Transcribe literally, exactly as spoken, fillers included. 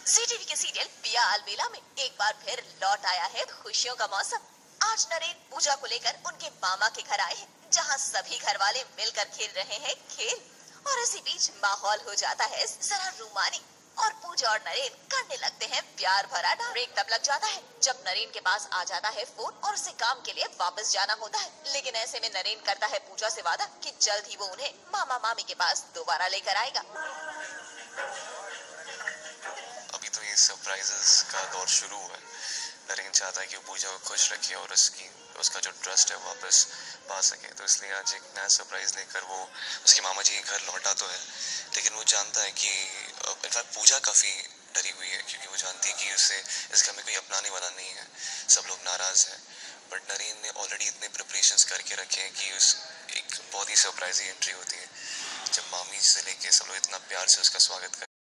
जी TV के serial पिया अलबेला में एक बार फिर लौट आया है खुशियों का मौसम। आज नरेन पूजा को लेकर उनके मामा के घर आए हैं, जहां सभी घर वाले मिलकर खेल रहे हैं खेल। और इसी बीच माहौल हो जाता है जरा रूमानी और पूजा और नरेन करने लगते हैं प्यार भरा डांस। ब्रेक तब लग जाता है जब नरेन के पास आ जाता है फोन और उसे काम के लिए वापस जाना होता है। लेकिन ऐसे में नरेन करता है पूजा से वादा कि जल्द ही वो उन्हें मामा मामी के पास दोबारा लेकर आएगा। अभी तो ये सरप्राइजेस का दौर शुरू हुआ है। नरेन चाहता है कि वो पूजा को खुश रखे और उसकी उसका जो ट्रस्ट है वापस पा सके, तो इसलिए आज एक नया सरप्राइज लेकर वो उसके मामा जी के घर लौटा तो है, लेकिन वो जानता है कि इनफैक्ट पूजा काफ़ी डरी हुई है, क्योंकि वो जानती है कि उसे इस घर में कोई अपनाने वाला नहीं है, सब लोग नाराज़ हैं। बट नरेन ने ऑलरेडी इतने प्रिपरेशंस करके रखे हैं कि उस एक बहुत ही सरप्राइजिंग एंट्री होती है जब मामी से लेके सब लोग इतना प्यार से उसका स्वागत